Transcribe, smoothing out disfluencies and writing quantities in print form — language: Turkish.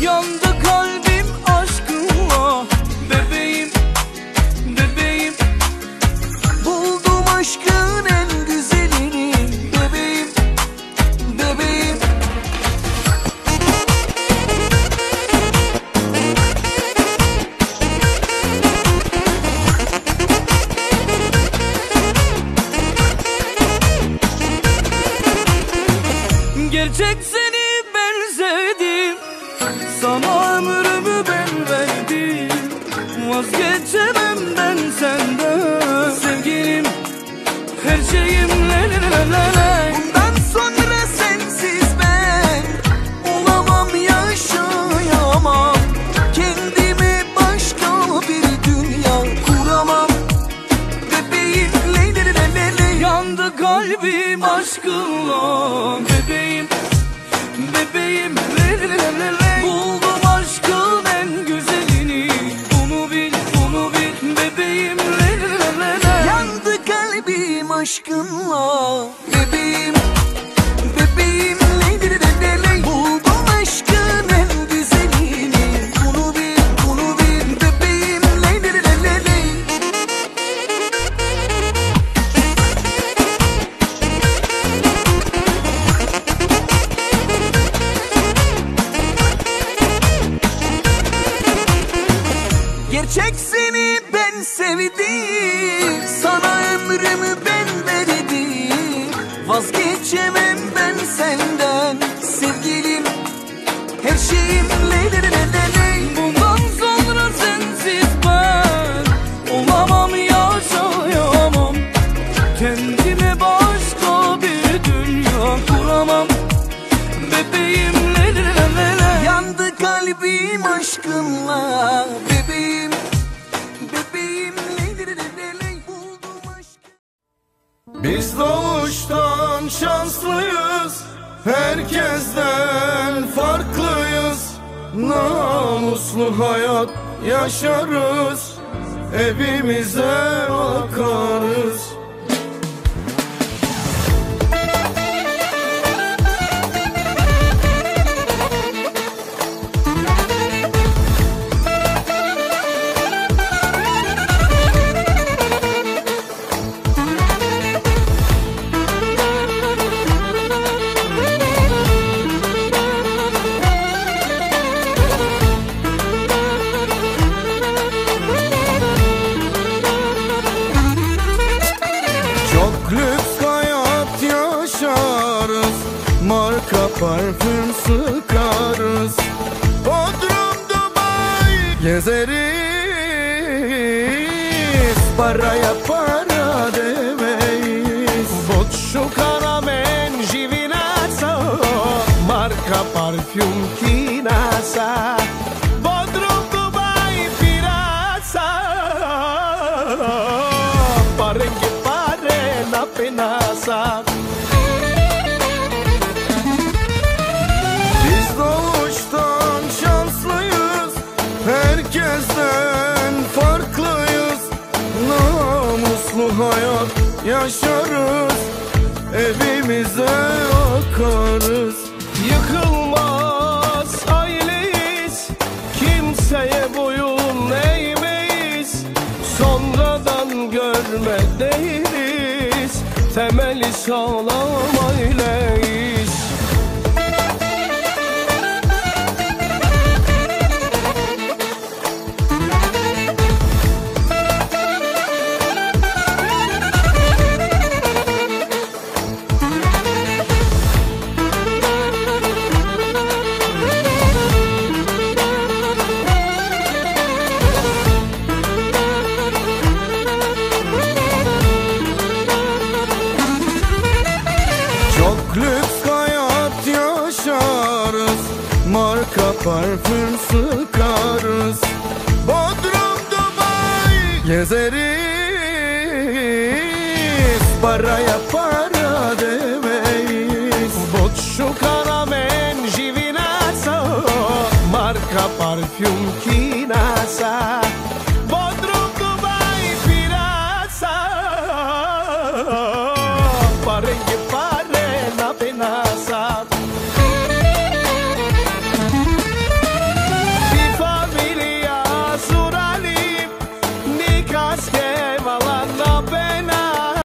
Yandı kalbim aşkınla bebeğim, bebeğim. Buldum aşkın en güzelini bebeğim, bebeğim. Gerçek seni ben sevdim, sana ömrümü ben verdim. Vazgeçemem ben senden sevgilim, her şeyim le le le le le. Bundan sonra sensiz ben olamam, yaşayamam. Kendime başka bir dünya kuramam bebeğim, le le le le le. Yandı kalbim aşkınla bebeğim, bebeğim le le le le le. Buldum aşkın en güzelini, bunu bil, bunu bil bebeğim le le le le le. Yandı kalbim aşkınla bebeğim, bebeğim le le le le le. Buldum aşkın en güzelini, bunu bil, bunu bil bebeğim le le le le le. Gerçek seni ben sevdim, sana ömrümü ben verdim. Vazgeçemem ben senden sevgilim, her şeyim le le le le le. Bundan sonra sensiz ben olamam, yaşayamam. Kendime başka bir dünya kuramam bebeğim le le le le le. Yandı kalbim aşkınla bebeğim, bebeğim le le le le le. Buldum aşkı. Biz doğuştan şanslıyız, herkesten farklıyız. Namuslu hayat yaşarız, evimize bakarız. Çok lüks hayat yaşarız, marka parfüm sıkarız. Bodrum, Dubai gezeriz, paraya para demeyiz. Boccio, Caramen, Givinazza, marka parfüm Kinasa. Bodrum, Dubai, Pirazza, parengi pare na penasa. Biz doğuştan şanslıyız, herkesten farklıyız. Namuslu hayat yaşarız, evimize bakarız. Yıkılmaz aileyiz, kimseye boyun eğmeyiz. Sonradan görme değiliz, temeli sağlam aileyiz. Çok lüks hayat yaşarız, marka parfüm sıkarız. Bodrum, Dubai gezeriz, paraya para demeyiz. Boccio, Caramen, Givinazza, marka parfüm Kinasa.